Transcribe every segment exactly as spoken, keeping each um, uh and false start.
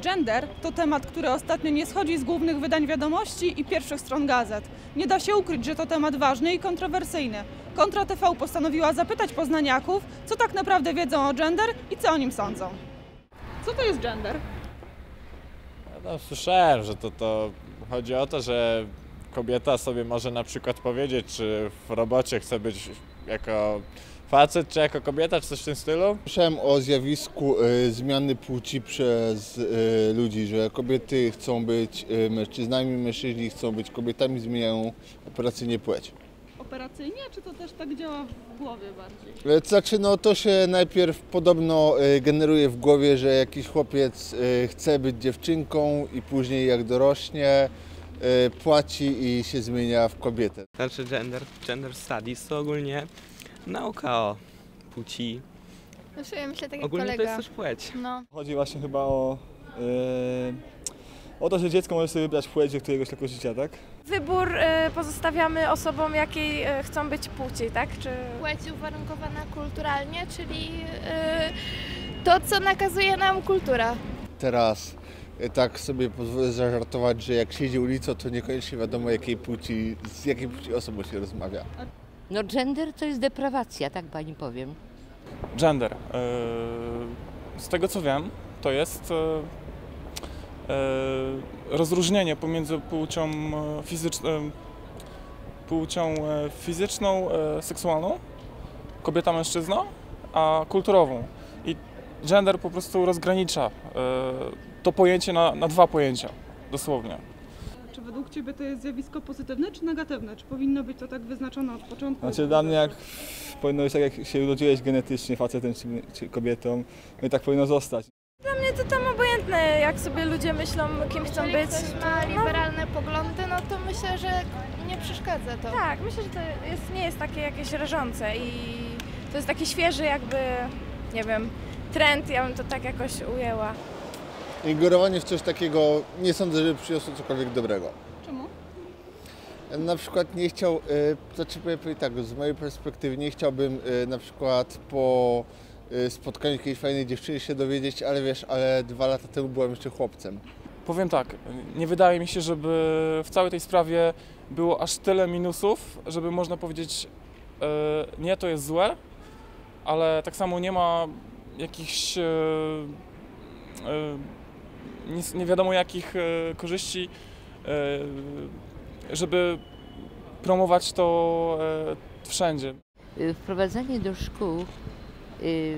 Gender to temat, który ostatnio nie schodzi z głównych wydań wiadomości i pierwszych stron gazet. Nie da się ukryć, że to temat ważny i kontrowersyjny. Kontra T V postanowiła zapytać poznaniaków, co tak naprawdę wiedzą o gender i co o nim sądzą. Co to jest gender? No, słyszałem, że to, to chodzi o to, że kobieta sobie może na przykład powiedzieć, czy w robocie chce być jako facet, czy jako kobieta, czy coś w tym stylu. Słyszałem o zjawisku y, zmiany płci przez y, ludzi, że kobiety chcą być y, mężczyznami, mężczyźni chcą być kobietami, zmieniają operacyjnie płeć. Operacyjnie, czy to też tak działa w głowie bardziej? To znaczy, no to się najpierw podobno y, generuje w głowie, że jakiś chłopiec y, chce być dziewczynką i później jak dorośnie y, płaci i się zmienia w kobietę. Znaczy gender, gender studies to ogólnie nauka o płci. Znaczy, ja myślę tak jak Ogólnie kolega. to jest też płeć. No. Chodzi właśnie chyba o, yy, o to, że dziecko może sobie wybrać płeć do któregoś roku życia, tak? Wybór y, pozostawiamy osobom, jakiej y, chcą być płci, tak? Czy... Płeć uwarunkowana kulturalnie, czyli yy, to, co nakazuje nam kultura. Teraz y, tak sobie pozwolę zażartować, że jak siedzi ulicą, to niekoniecznie wiadomo jakiej płci, z jakiej płci osobą się rozmawia. No gender to jest deprawacja, tak pani powiem. Gender. Z tego co wiem, to jest rozróżnienie pomiędzy płcią fizyczną, płcią fizyczną, seksualną, kobieta-mężczyzna, a kulturową. I gender po prostu rozgranicza to pojęcie na, na dwa pojęcia, dosłownie. Czy według Ciebie to jest zjawisko pozytywne czy negatywne? Czy powinno być to tak wyznaczone od początku? Znaczy dla mnie jak powinno być tak, jak się urodziłeś genetycznie facetem czy, czy kobietą, no i tak powinno zostać. Dla mnie to tam obojętne, jak sobie ludzie myślą, kim chcą Jeżeli być. ktoś ma liberalne poglądy, no to myślę, że nie przeszkadza to. Tak, myślę, że to jest, nie jest takie jakieś rażące i to jest taki świeży jakby, nie wiem, trend, ja bym to tak jakoś ujęła. Ingerowanie w coś takiego nie sądzę, że przyniosło cokolwiek dobrego. Czemu? Na przykład nie chciał, y, znaczy powiem tak, z mojej perspektywy nie chciałbym y, na przykład po y, spotkaniu jakiejś fajnej dziewczyny się dowiedzieć, ale wiesz, ale dwa lata temu byłem jeszcze chłopcem. Powiem tak, nie wydaje mi się, żeby w całej tej sprawie było aż tyle minusów, żeby można powiedzieć, e, nie, to jest złe, ale tak samo nie ma jakichś e, e, nie, nie wiadomo jakich e, korzyści, e, żeby promować to e, wszędzie. Wprowadzanie do szkół y,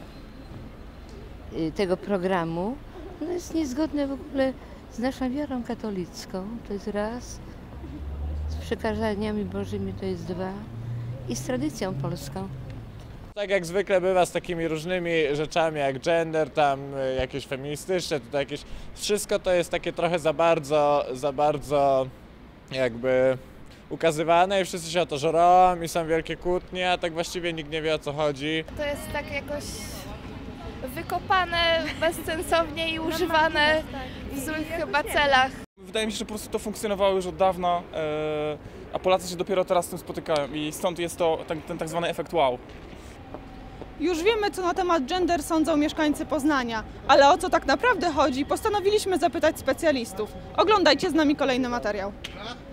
y, tego programu no jest niezgodne w ogóle z naszą wiarą katolicką, to jest raz, z przykazaniami bożymi to jest dwa i z tradycją polską. Tak jak zwykle bywa z takimi różnymi rzeczami jak gender, tam jakieś feministyczne, tutaj jakieś... Wszystko to jest takie trochę za bardzo, za bardzo jakby ukazywane i wszyscy się o to żorą i są wielkie kłótnie, a tak właściwie nikt nie wie, o co chodzi. To jest tak jakoś wykopane bezsensownie i używane w złych chyba celach. Wydaje mi się, że po prostu to funkcjonowało już od dawna, e, a Polacy się dopiero teraz z tym spotykają i stąd jest to ten, ten tak zwany efekt wow. Już wiemy, co na temat gender sądzą mieszkańcy Poznania, ale o co tak naprawdę chodzi, postanowiliśmy zapytać specjalistów. Oglądajcie z nami kolejny materiał.